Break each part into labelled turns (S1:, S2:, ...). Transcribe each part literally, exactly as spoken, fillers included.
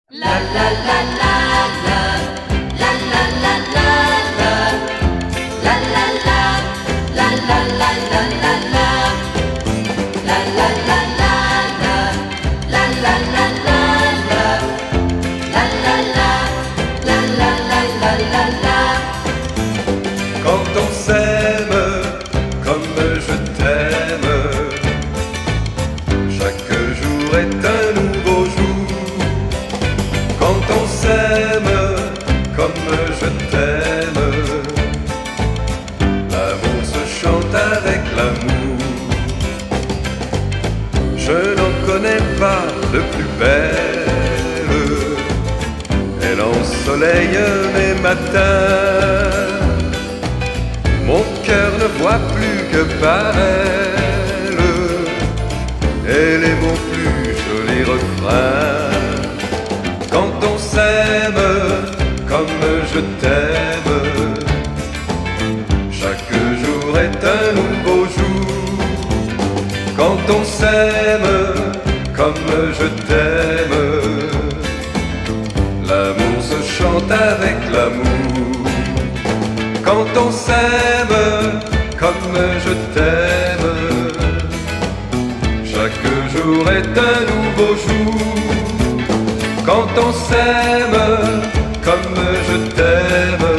S1: La la la la la, la la la la la, la la la, la la la la la la, la la la la la, la la la la la, la la la, la la la la la la.
S2: Quand on s'aime comme je t'aime, chaque jour est un nouveau jour. Quand on s'aime comme je t'aime, l'amour se chante avec l'amour. Je n'en connais pas de plus belle, elle ensoleille mes matins. Mon cœur ne voit plus que par elle, elle est mon plus joli refrain. Quand on s'aime comme je t'aime, chaque jour est un nouveau jour. Quand on s'aime comme je t'aime, l'amour se chante avec l'amour. Quand on s'aime comme je t'aime, chaque jour est un nouveau jour. Quand on s'aime comme je t'aime,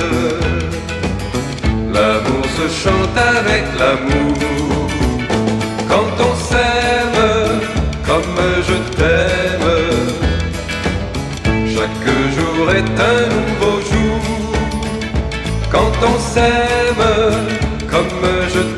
S2: l'amour se chante avec l'amour. Quand on s'aime comme je t'aime, chaque jour est un nouveau jour. Quand on s'aime comme je